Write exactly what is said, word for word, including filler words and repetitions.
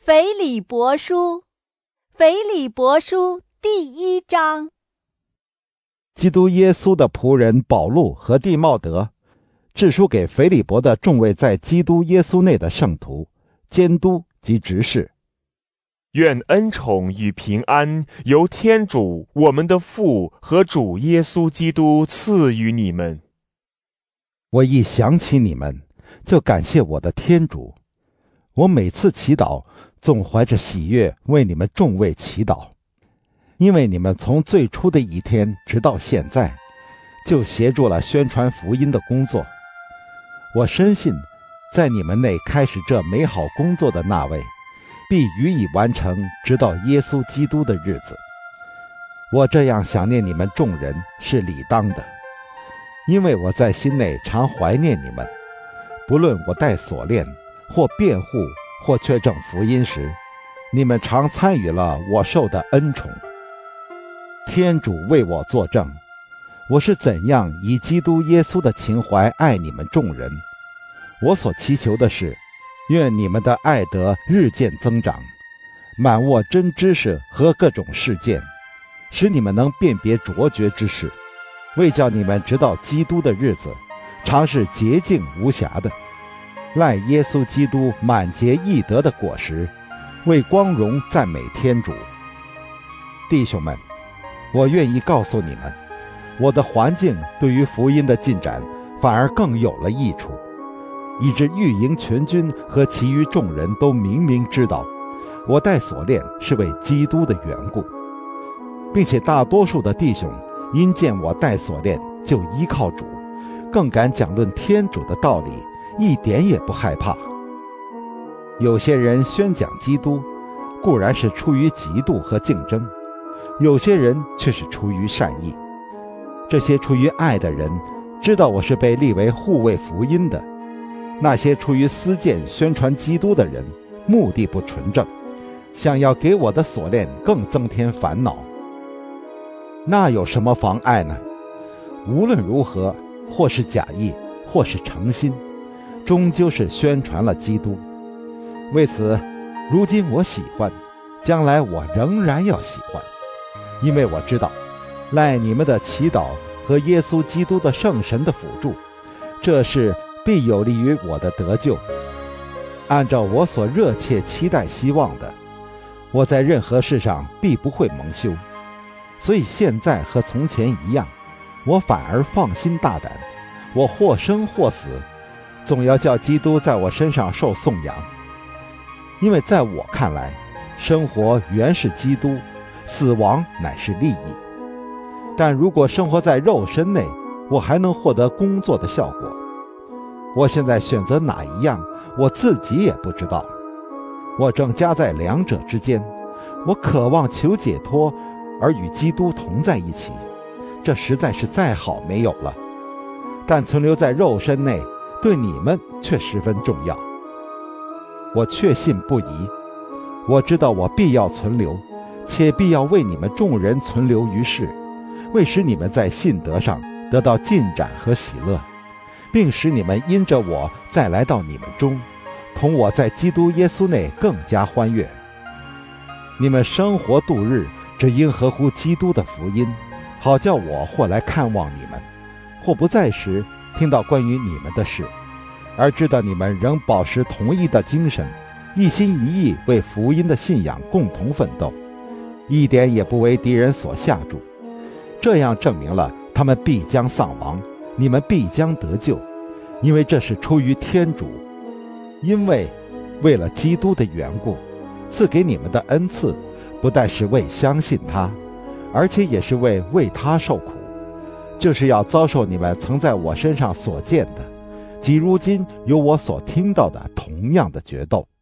腓立伯书，腓立伯书第一章。 基督耶稣的仆人保禄和弟茂德，致书给腓立伯的众位在基督耶稣内的圣徒、监督及执事。 愿恩宠与平安由天主我们的父和主耶稣基督赐予你们。 我一想起你们，就感谢我的天主。我每次祈祷，总怀着喜悦为你们众位祈祷，因为你们从最初的一天直到现在，就协助了宣传福音的工作。我深信，在你们内开始这美好工作的那位，必予以完成，直到耶稣基督的日子。我这样想念你们众人是理当的，因为我在心内常怀念你们，不论我戴锁链或辩护或确证福音时，你们常参与了我受的恩宠。天主为我作证，我是怎样以基督耶稣的情怀爱你们众人。我所祈求的是，愿你们的爱德日渐增长，满握真知识和各种事件，使你们能辨别卓绝之事，为叫你们直到基督的日子，常是洁净无瑕的，赖耶稣基督满结义德的果实，为光荣赞美天主。弟兄们，我愿意告诉你们，我的环境对于福音的进展反而更有了益处，以致御营全军和其余众人都明明知道，我戴锁链是为基督的缘故，并且大多数的弟兄因见我戴锁链就依靠主，更敢讲论天主的道理，一点也不害怕。有些人宣讲基督，固然是出于嫉妒和竞争，有些人却是出于善意。这些出于爱的人知道我是被立为护卫福音的，那些出于私见宣传基督的人目的不纯正，想要给我的锁链更增添烦恼。那有什么妨碍呢？无论如何，或是假意，或是诚心，终究是宣传了基督。为此，如今我喜欢，将来我仍然要喜欢，因为我知道，赖你们的祈祷和耶稣基督的圣神的辅助，这事必有利于我的得救。按照我所热切期待希望的，我在任何事上必不会蒙羞。所以现在和从前一样，我反而放心大胆，我或生或死，总要叫基督在我身上受颂扬。因为在我看来，生活原是基督，死亡乃是利益。但如果生活在肉身内，我还能获得工作的效果。我现在选择哪一样，我自己也不知道。我正夹在两者之间，我渴望求解脱，而与基督同在一起，这实在是再好没有了。但存留在肉身内，对你们却十分重要。我确信不疑，我知道我必要存留，且必要为你们众人存留于世，为使你们在信德上得到进展和喜乐，并使你们因着我再来到你们中，同我在基督耶稣内更加欢悦。你们生活度日，只应合乎基督的福音，好叫我或来看望你们，或不在时听到关于你们的事，而知道你们仍保持同一的精神，一心一意为福音的信仰共同奋斗，一点也不为敌人所吓住。这样证明了他们必将丧亡，你们必将得救，因为这是出于天主。因为为了基督的缘故，赐给你们的恩赐不但是为相信他，而且也是为为他受苦，就是要遭受你们曾在我身上所见的，即如今有我所听到的同样的决斗。